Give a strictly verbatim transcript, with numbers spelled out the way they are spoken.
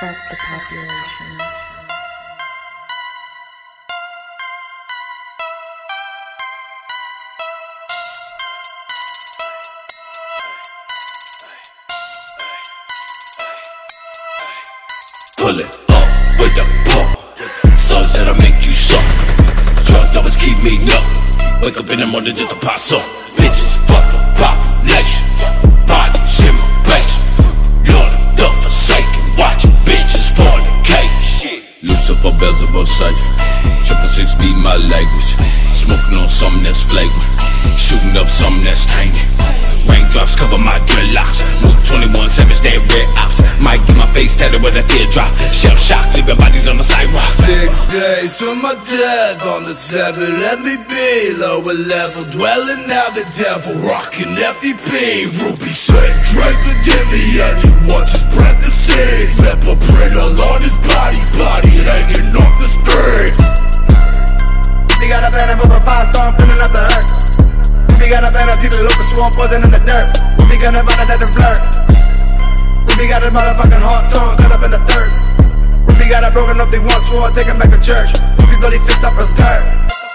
Fuck the population. Pull it up with the pump. Songs that'll make you suck. Drugs always keep me numb. Wake up in the morning just to pop some. Bitches fuck the population. Bodies in my basement. Lord of the forsaken. Watching bitches fornicate. Lucifer, Beelzebub, Satan. Triple six be my language. Smoking on something that's flagrant. Shooting up something that's tainted. Raindrops cover my dreadlocks. Move twenty-one Savage, dead red ops. Might get my face tatted with a teardrop. Shell shock, leaving bodies on the sidewalk. Six days to my death. On the seven, let me be. Lower level, dwelling out the devil. Rockin' F D P. Ruby said, drink the dimmy. And you want to spread the seed. Pepper print all on his body. Body hanging off the street. We got a banner of a firestorm coming out the earth. We got a banner, see the local swarm poison in the dirt. We gonna run it at the flirt. We got a motherfucking hot tongue cut up in the thirds. We got a broken up, they once swore, taking back to church. We bloody fixed up her skirt.